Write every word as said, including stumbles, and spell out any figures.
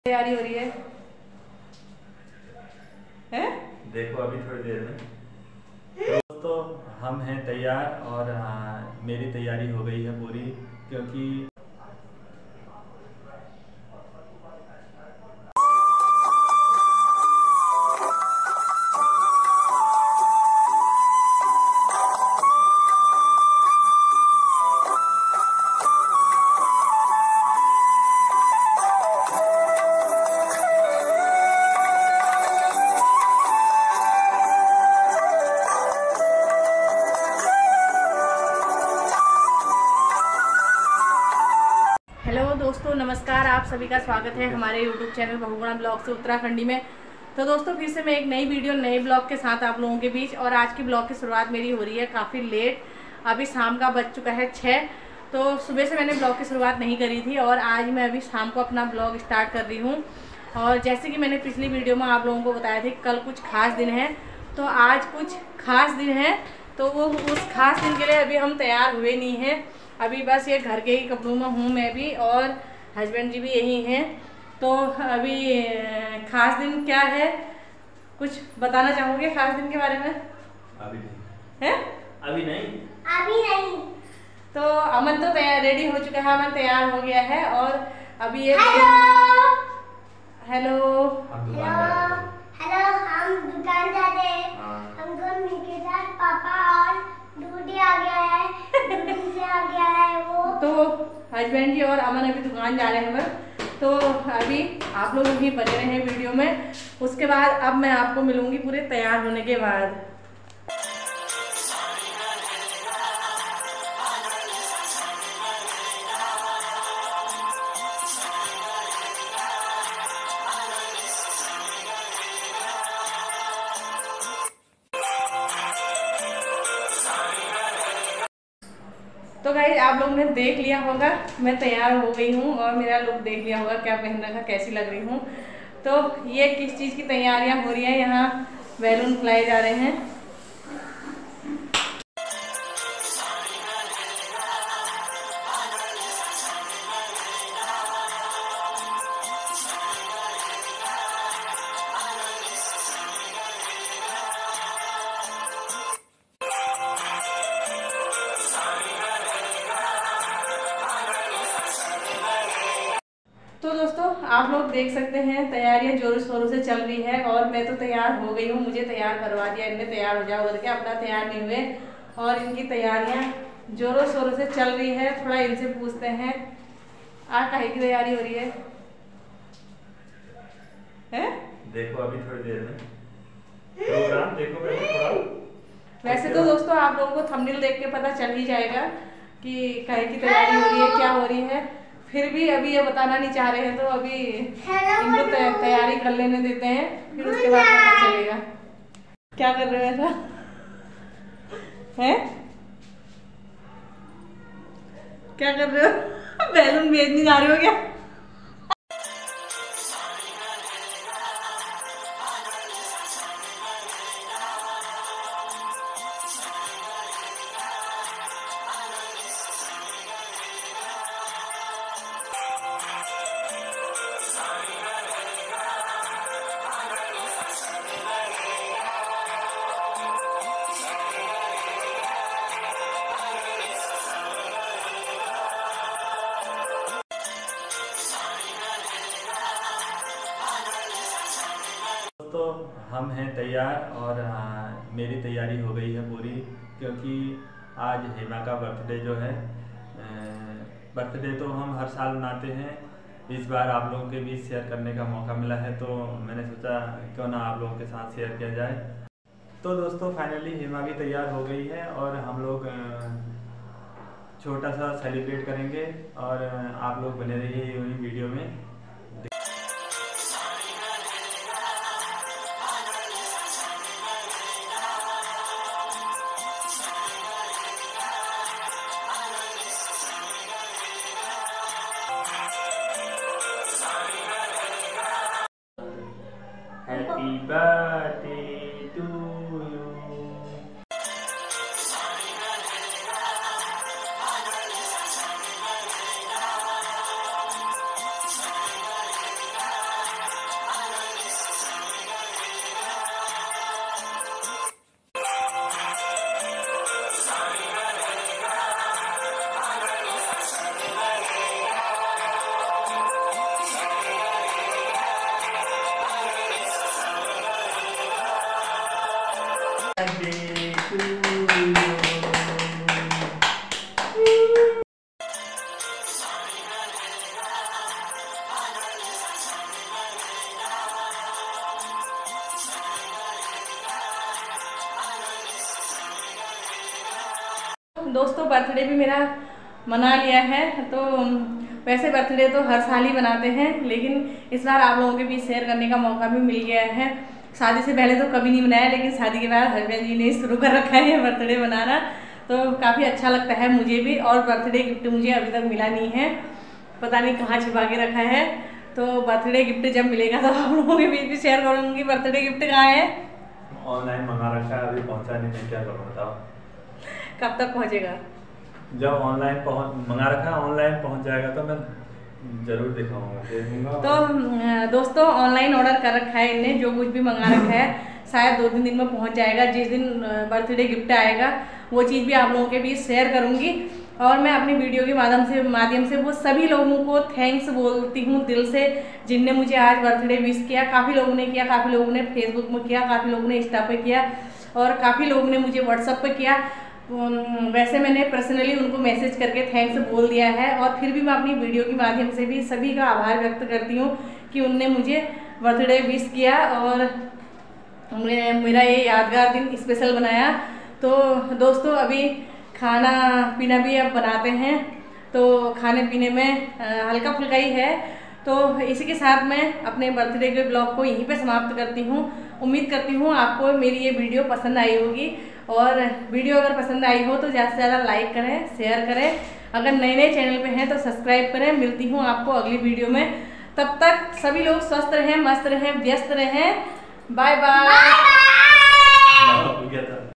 तैयारी हो रही है हैं? देखो अभी थोड़ी देर में दोस्तों हम हैं तैयार और आ, मेरी तैयारी हो गई है पूरी, क्योंकि दोस्तों नमस्कार, आप सभी का स्वागत है हमारे यूट्यूब चैनल बहुगुणा ब्लॉग से उत्तराखंडी में। तो दोस्तों फिर से मैं एक नई वीडियो नए ब्लॉग के साथ आप लोगों के बीच, और आज की ब्लॉग की शुरुआत मेरी हो रही है काफ़ी लेट। अभी शाम का बज चुका है छः, तो सुबह से मैंने ब्लॉग की शुरुआत नहीं करी थी और आज मैं अभी शाम को अपना ब्लॉग स्टार्ट कर रही हूँ। और जैसे कि मैंने पिछली वीडियो में आप लोगों को बताया था कल कुछ खास दिन है, तो आज कुछ खास दिन है, तो वो उस खास दिन के लिए अभी हम तैयार हुए नहीं हैं। अभी बस ये घर के ही कपड़ों में हूँ मैं भी, और हस्बैंड जी भी यही हैं। तो अभी खास दिन क्या है, कुछ बताना चाहोगे खास दिन के बारे में? अभी नहीं है? अभी नहीं अभी नहीं। तो अमन तो तैयार रेडी हो चुका है, अमन तैयार हो गया है। और अभी ये हेलो हेलो हम हेलो दुकान जा रहे हैं। हेलो हम दुकान जाते हैं। हाँ। हमको मिलके साथ पापा और दूधी आ गया है, दूधी से आ गया है वो। तो हस्बैंड जी और अमन अभी दुकान जा रहे हैं बस। तो अभी आप लोग भी बने रहे हैं वीडियो में। उसके बाद अब मैं आपको मिलूंगी पूरे तैयार होने के बाद। तो गाइस आप लोगों ने देख लिया होगा मैं तैयार हो गई हूँ, और मेरा लुक देख लिया होगा क्या पहन रखा, कैसी लग रही हूँ। तो ये किस चीज़ की तैयारियां हो रही हैं, यहाँ बैलून फुलाए जा रहे हैं। तो दोस्तों आप लोग देख सकते हैं तैयारियां जोरों शोरों से चल रही है, और मैं तो तैयार हो गई हूँ। मुझे तैयार करवा दिया इनने, तैयार हो जाओ करके, अपना तैयार नहीं हुए और इनकी तैयारियां जोरों शोरों से चल रही है। थोड़ा इनसे पूछते हैं आ काहे की तैयारी हो रही है, है? देखो अभी थोड़ी देर में प्रोग्राम देखो पहले थोड़ा। वैसे तो दोस्तों आप लोगों को थंबनेल देख के पता चल ही जाएगा कि काहे की तैयारी हो रही है, क्या हो रही है। फिर भी अभी ये बताना नहीं चाह रहे हैं, तो अभी इनको तैयारी कर लेने देते हैं, फिर उसके बाद पता चलेगा। क्या कर रहे हो ऐसा है? क्या कर रहे हो? बैलून भेजने जा रहे हो क्या? तो हम हैं तैयार और आ, मेरी तैयारी हो गई है पूरी, क्योंकि आज हेमा का बर्थडे जो है, बर्थडे तो हम हर साल मनाते हैं। इस बार आप लोगों के बीच शेयर करने का मौका मिला है, तो मैंने सोचा क्यों ना आप लोगों के साथ शेयर किया जाए। तो दोस्तों फाइनली हेमा भी तैयार हो गई है, और हम लोग छोटा सा सेलिब्रेट करेंगे, और आप लोग बने रहिए यूँ ही वीडियो में। Happy birthday to you. दोस्तों बर्थडे भी मेरा मना लिया है। तो वैसे बर्थडे तो हर साल ही बनाते हैं, लेकिन इस बार आप लोगों के बीच शेयर करने का मौका भी मिल गया है। शादी से पहले तो कभी नहीं बनाया, लेकिन शादी के बाद हस्बैंड जी ने शुरू कर रखा है बर्थडे बनाना, तो काफ़ी अच्छा लगता है मुझे भी। और बर्थडे गिफ्ट मुझे अभी तक मिला नहीं है, पता नहीं कहाँ छिपा के रखा है। तो बर्थडे गिफ्ट जब मिलेगा तो आप लोगों के बीच भी शेयर करूँगी। बर्थडे गिफ्ट कहाँ है? ऑनलाइन मंगा रखा है, अभी पहुँचा नहीं, मैं क्या करूँ बताओ। कब तक पहुँचेगा? जब ऑनलाइन पहुँच मंगा रखा है, ऑनलाइन पहुँच जाएगा तो मैं जरूर दिखाऊंगा, दे दूंगा। तो दोस्तों ऑनलाइन ऑर्डर कर रखा है इनने, जो कुछ भी मंगा रखा है शायद दो तीन दिन में पहुंच जाएगा। जिस दिन बर्थडे गिफ्ट आएगा वो चीज़ भी आप लोगों के बीच शेयर करूंगी। और मैं अपनी वीडियो के माध्यम से माध्यम से वो सभी लोगों को थैंक्स बोलती हूँ दिल से, जिनने मुझे आज बर्थडे विश किया। काफ़ी लोगों ने किया, काफ़ी लोगों ने फेसबुक में किया, काफ़ी लोगों ने इंस्टा पे किया और काफ़ी लोगों ने मुझे व्हाट्सएप पे किया। वैसे मैंने पर्सनली उनको मैसेज करके थैंक्स बोल दिया है, और फिर भी मैं अपनी वीडियो के माध्यम से भी सभी का आभार व्यक्त करती हूँ कि उनने मुझे बर्थडे विश किया और मेरा ये यादगार दिन स्पेशल बनाया। तो दोस्तों अभी खाना पीना भी अब बनाते हैं, तो खाने पीने में हल्का फुल्का ही है। तो इसी के साथ मैं अपने बर्थडे के ब्लॉग को यहीं पे समाप्त करती हूँ। उम्मीद करती हूँ आपको मेरी ये वीडियो पसंद आई होगी, और वीडियो अगर पसंद आई हो तो ज़्यादा से ज़्यादा लाइक करें, शेयर करें। अगर नए नए चैनल पे हैं तो सब्सक्राइब करें। मिलती हूँ आपको अगली वीडियो में, तब तक सभी लोग स्वस्थ रहें, मस्त रहें, व्यस्त रहें। Bye bye.